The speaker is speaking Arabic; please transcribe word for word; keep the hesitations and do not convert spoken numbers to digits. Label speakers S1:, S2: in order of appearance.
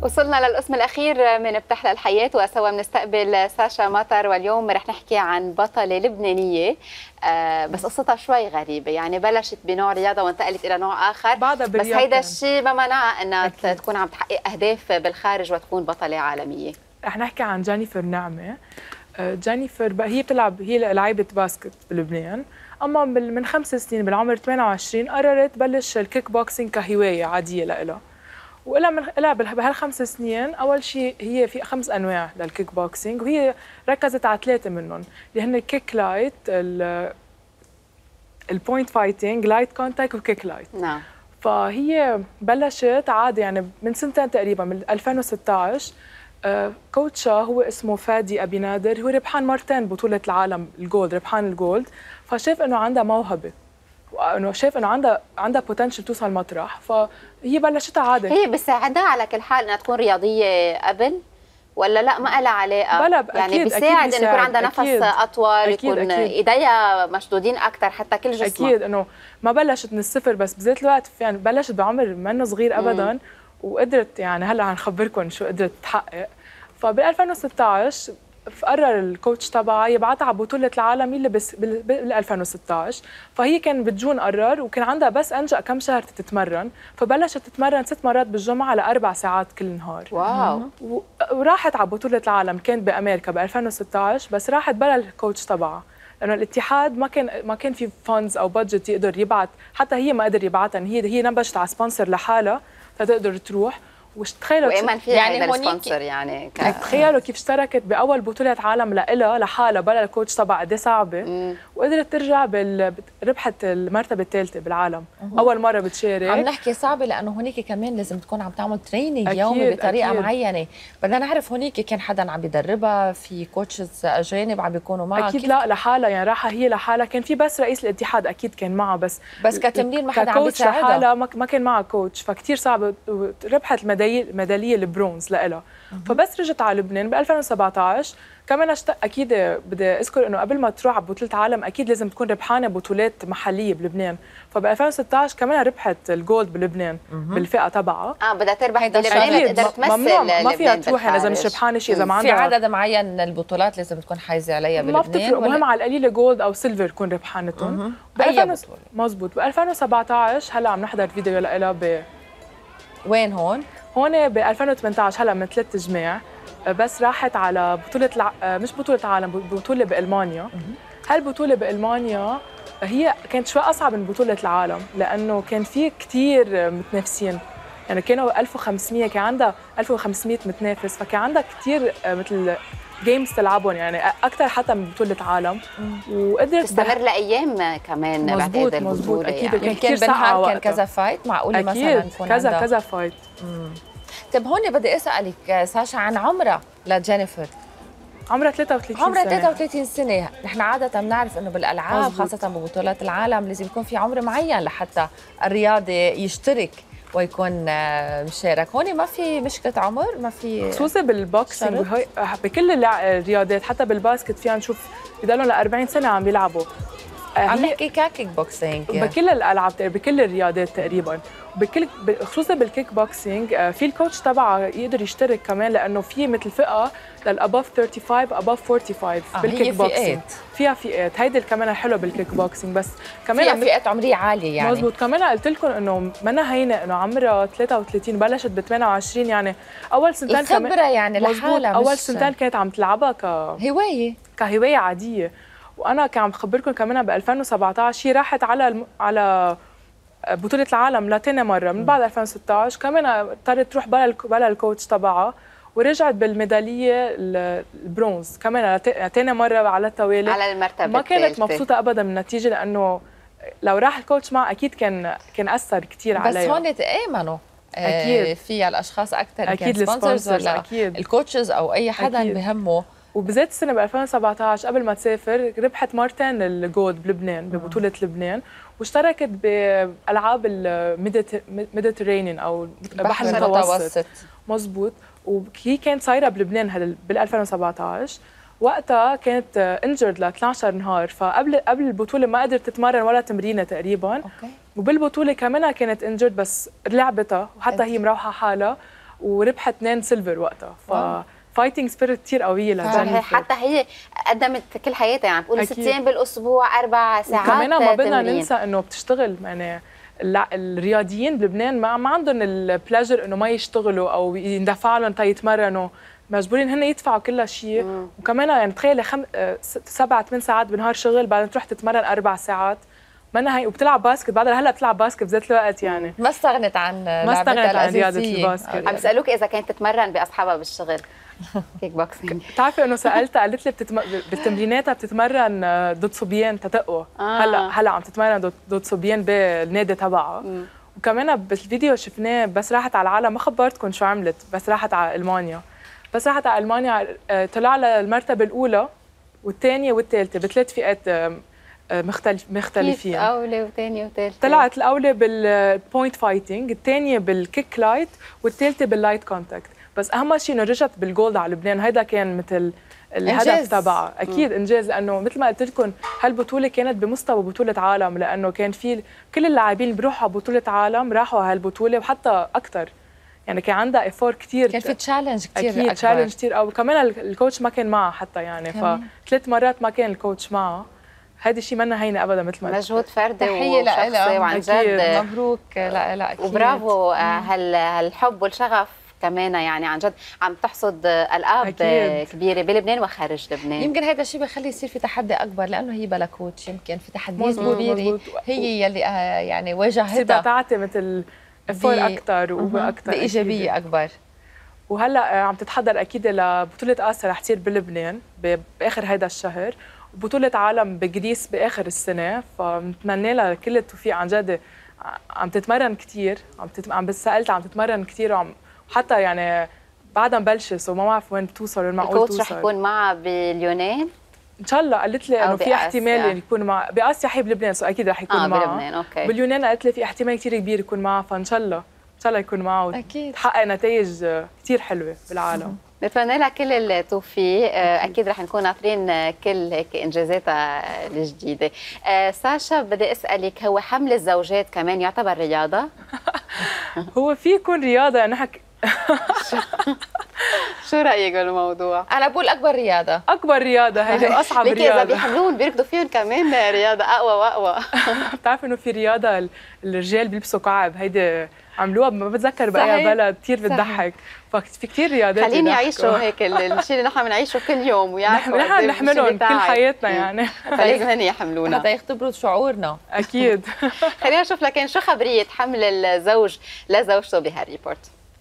S1: وصلنا للقسم الأخير من بتحلى الحياة، وسوا بنستقبل ساشا مطر، واليوم رح نحكي عن بطلة لبنانية آه بس قصتها شوي غريبة. يعني بلشت بنوع رياضة وانتقلت إلى نوع آخر، بس هيدا الشيء ما منعها إنها أكيد. تكون عم تحقق أهداف بالخارج وتكون بطلة عالمية.
S2: رح نحكي عن جينيفر نعمة. جينيفر هي بتلعب، هي لعيبة باسكت بلبنان، أما من خمس سنين بالعمر ثمانية وعشرين قررت تبلش الكيك بوكسينج كهواية عادية لإلها. وإلها من إلها بهالخمس سنين أول شيء هي في خمس أنواع للكيك بوكسينج، وهي ركزت على ثلاثة منهم اللي هن الكيك لايت، البوينت فايتنج، لايت كونتاكت، وكيك لايت.
S1: نعم.
S2: فهي بلشت عادي يعني من سنتين تقريبا، من ألفين وستة عشر. آه كوتشا هو اسمه فادي أبي نادر، هو ربحان مرتين بطولة العالم الجولد، ربحان الجولد، فشاف إنه عندها موهبة، وانه شايف انه عندها عندها بوتنشل توصل مطرح، فهي بلشتها عادي.
S1: هي بيساعدها على كل حال انها تكون رياضيه قبل ولا لا؟ ما لها علاقه؟
S2: بلا
S1: يعني بيساعد انه يكون عندها نفس
S2: أكيد.
S1: اطول،
S2: أكيد
S1: يكون
S2: أكيد.
S1: ايديها مشدودين اكثر حتى كل جسمها.
S2: اكيد انه ما بلشت من الصفر، بس بذات الوقت يعني بلشت بعمر منه صغير ابدا. مم. وقدرت يعني هلا حنخبركم شو قدرت تحقق. فب ألفين وستة عشر قرر الكوتش تبعها يبعثها على بطولة العالم اللي بس بال ألفين وستة عشر، فهي كان بجون قرر، وكان عندها بس انجا كم شهر تتمرن، فبلشت تتمرن ست مرات بالجمعة لأربع ساعات كل نهار.
S1: واو.
S2: وراحت على بطولة العالم، كانت بأمريكا ب ألفين وستة عشر، بس راحت بلا الكوتش تبعها لأنه الاتحاد ما كان ما كان في فاندز أو بادجت يقدر يبعث، حتى هي ما قدر يبعثها، هي هي نبشت على سبونسر لحالها لتقدر تروح. وتخيلوا
S1: وايمن فيها يعني هذا السبونسر، يعني ك...
S2: تخيلوا كيف اشتركت باول بطوله عالم لإلها لحالها بلا الكوتش تبع قد ايه صعبه. مم. وقدرت ترجع بال... ربحت المرتبه الثالثه بالعالم. مم. اول مره بتشارك.
S3: عم نحكي صعبه لانه هونيك كمان لازم تكون عم تعمل تريننج يومي بطريقه أكيد. معينه. بدنا نعرف هونيك كان حدا عم يدربها، في كوتشز اجانب عم بيكونوا معها؟
S2: اكيد لا لحالها، يعني راحه هي لحالها، كان في بس رئيس الاتحاد اكيد كان معها، بس
S3: بس كتمرين ما حدا عم يساعدها
S2: لحالها، ما كان معها كوتش، فكتير صعب. ربحت الميداليه الميداليه البرونز لإلها. فبس رجعت على لبنان ب ألفين وسبعة عشر. كمان أشت... اكيد بدي اذكر انه قبل ما تروح على بطوله عالم اكيد لازم تكون ربحانه بطولات محليه بلبنان، فب ألفين وستة عشر كمان ربحت الجولد بلبنان بالفئه تبعها.
S1: اه بدها تربح بلبنان، تقدر تمثل.
S2: ما فيها تروح يعني اذا مش ربحانه شيء، اذا ما عندها
S3: في عدد معين من البطولات لازم تكون حايزه عليها بلبنان.
S2: ما بتفرق، مهم على القليله جولد او سيلفر تكون ربحانتهم.
S3: اي بطوله
S2: مزبوط. ب ألفين وسبعة عشر هلا عم نحضر فيديو لها ب
S3: وين هون؟
S2: هون ب ألفين وثمانية عشر، هلا من ثلاث جماع بس راحت على بطولة الع... مش بطولة عالم، بطولة بألمانيا. هالبطولة بألمانيا هي كانت شوي أصعب من بطولة العالم لأنه كان في كتير متنافسين، يعني كانوا ألف وخمسمية، كان عندها ألف وخمسمية متنافس، فكان عندها كتير مثل جيمز تلعبهم، يعني أكثر حتى من بطولة عالم. وقدرت
S1: تستمر لأيام كمان.
S2: مزبوط مزبوط أكيد.
S3: يعني. كان كتير ساعة، كان كذا فايت معقولة مثلا
S2: يكون كذا عندها كذا فايت. مم.
S3: طيب هون بدي اسالك ساشا عن عمرها لجينيفر.
S2: عمرها ثلاثة وثلاثين سنة.
S3: عمرها ثلاثة وثلاثين سنة. نحن عادة بنعرف انه بالالعاب مزبوط. خاصة ببطولات العالم لازم يكون في عمر معين لحتى الرياضي يشترك ويكون مشارك. هون ما في مشكلة عمر، ما في
S2: خصوصا بالبوكسينج بكل الرياضات، حتى بالباسكت فينا نشوف بضلوا ل أربعين سنة عم بيلعبوا.
S3: عم نحكي كيك بوكسينج
S2: بكل الالعاب، بكل الرياضات تقريبا، بكل خصوصا بالكيك بوكسينج. في الكوتش تبعه يقدر يشترك كمان، لانه في مثل فئه للاباف خمسة وثلاثين اباف أربعة وأربعين
S3: آه
S2: بالكيك بوكسينج.
S3: فئات.
S2: فيها فئات، هيدي كمان الحلو بالكيك بوكسينج. بس كمان
S3: فيها فئات عمريه عاليه يعني.
S2: مزبوط. كمان قلت لكم انه منا هينه، انه عمرها ثلاثة وثلاثين، بلشت ب ثمانية وعشرين، يعني اول سنتين
S3: الخبره كمان يعني لحالها.
S2: اول سنتين كانت عم تلعبها ك
S3: هوايه
S2: كهوايه عاديه. وانا كان عم بخبركم كمان ب ألفين وسبعة عشر هي راحت على الم... على بطوله العالم لثاني مره من بعد ألفين وستة عشر، كمان اضطرت تروح بلا الك... بلا الكوتش تبعها، ورجعت بالميداليه البرونز كمان ثاني مره على التوالي
S1: على المرتبه.
S2: ما كانت مبسوطه ابدا من النتيجه، لانه لو راح الكوتش معها اكيد كان كان اثر كثير عليها.
S3: بس هون تآمنوا
S2: اكيد
S3: فيها الاشخاص اكثر،
S2: اكيد السبونسرز
S3: ولا أكيد. الكوتشز او اي حدا أكيد. بهمه.
S2: وبذات السنه ب ألفين وسبعة عشر قبل ما تسافر ربحت مرتين الجولد بلبنان ببطوله لبنان، واشتركت بالعاب الميديترينيان او البحر المتوسط. مزبوط. وهي كانت صايره بلبنان بال ألفين وسبعة عشر، وقتها كانت انجرد ل اثني عشر نهار، فقبل قبل البطوله ما قدرت تتمرن ولا تمرينه تقريبا.
S3: أوكي.
S2: وبالبطوله كمان كانت انجرد، بس لعبتها وحتى هي مروحه حالها. وربحت اثنين سيلفر وقتها. ف فايتنج سبيريت كثير قويه لجينيفر.
S1: حتى هي قدمت كل حياتها، يعني بتقولي ست ايام بالاسبوع اربع ساعات
S2: وكمان ما بدنا
S1: تمرين.
S2: ننسى انه بتشتغل، يعني الرياضيين بلبنان ما, ما عندهم البلاجر انه ما يشتغلوا او يندفع لهم تيتمرنوا، مجبورين هن يدفعوا كل شيء. وكمان يعني تخيلي خم... سبع ثمان ساعات بالنهار شغل، بعدين تروح تتمرن اربع ساعات منها هي، وبتلعب باسكت بعدها، هلا بتلعب باسكت بذات الوقت. يعني
S3: ما استغنت عن
S2: ما استغنت عن رياضه الباسكت.
S1: عم بسالوك اذا كانت تتمرن باصحابها بالشغل كيك بوكسينج.
S2: بتعرفي انه سالتها قالت لي بتتم... بالتمريناتها بتتمرن ضد صبيان تتقوى. آه. هلا هلا عم تتمرن ضد صبيان بالنادي تبعها. وكمان بالفيديو شفناه بس راحت على العالم، ما خبرتكم شو عملت، بس راحت على المانيا. بس راحت على المانيا طلع لها المرتبه الاولى والثانيه والثالثه بثلاث فئات مختلف مختلفين.
S1: كيف اولى وثانيه وثالثه؟
S2: طلعت الاولى بالبوينت فايتنج، الثانيه بالكيك لايت، والثالثه باللايت كونتاكت. بس اهم شيء انه رجعت بالجولد على لبنان، هيدا كان مثل الهدف تبعها. اكيد م. انجاز، لانه مثل ما قلت لكم هالبطوله كانت بمستوى بطوله عالم، لانه كان في كل اللاعبين اللي بيروحوا على بطوله عالم راحوا على هالبطوله وحتى اكثر. يعني كان عندها ايفور كثير،
S3: كان في تشالنج كثير
S2: اكيد تشالنج كثير قوي. كمان الكوتش ما كان معها حتى، يعني فثلاث مرات ما كان الكوتش معها. هذا الشيء منا هينه ابدا مثل ما
S1: مجهود فردي
S3: تحيه لها
S1: وعن جد
S3: مبروك. لا لا اكيد
S1: وبرافو. هالحب والشغف كمان، يعني عن جد عم تحصد القاب كبيره بلبنان وخارج لبنان.
S3: يمكن هذا الشيء بخلي يصير في تحدي اكبر، لانه هي بلا كوتش، يمكن في تحديات كبيره هي يلي يعني واجهتها،
S2: بدها تعطي مثل افور اكثر واكثر
S3: بايجابيه اكبر.
S2: وهلا عم تتحضر اكيد لبطوله اسيا رح تصير بلبنان باخر هيدا الشهر، وبطوله عالم بجريس باخر السنه. فبنتمنى لها كل التوفيق. عن جد عم تتمرن كثير، عم تت... عم بسالت عم تتمرن كثير، وعم حتى يعني بعدها مبلشه، سو ما بعرف وين بتوصل، وين معقول توصل.
S1: الكوتش رح يكون معها باليونان
S2: ان شاء الله. قالت لي انه في احتمال يكون مع باسيا، حي بلبنان، سو اكيد رح يكون
S1: آه
S2: معها.
S1: بلبنان اوكي.
S2: باليونان قالت لي في احتمال كثير كبير يكون معها، فان شاء الله ان شاء الله يكون معها وتحقق نتائج كثير حلوه بالعالم.
S1: بتمنى لها كل التوفيق. اكيد رح نكون ناطرين كل هيك انجازاتها الجديده. ساشا بدي اسالك، هو حمل الزوجات كمان يعتبر رياضه؟
S2: هو في يكون رياضه، يعني حك...
S1: شو رايك بالموضوع؟
S3: انا بقول اكبر رياضه.
S2: اكبر رياضه هيدي اصعب رياضه.
S1: اذا بيحملون بيركضوا فيهم كمان رياضه اقوى واقوى.
S2: بتعرف انه في رياضه الرجال بيلبسوا كعب، هيدي عملوها ما بتذكر باي بلد، كثير بتضحك. ففي كثير رياضات
S1: خليني يعيشوا هيك الشيء اللي نحن بنعيشه كل يوم، ويعرفوا
S2: نحن نحملهم كل حياتنا يعني.
S1: فلازم هن يحملونا
S3: حتى يختبروا شعورنا.
S2: اكيد.
S1: خلينا نشوف لكن شو خبريه حمل الزوج لزوجته بهالريبورت.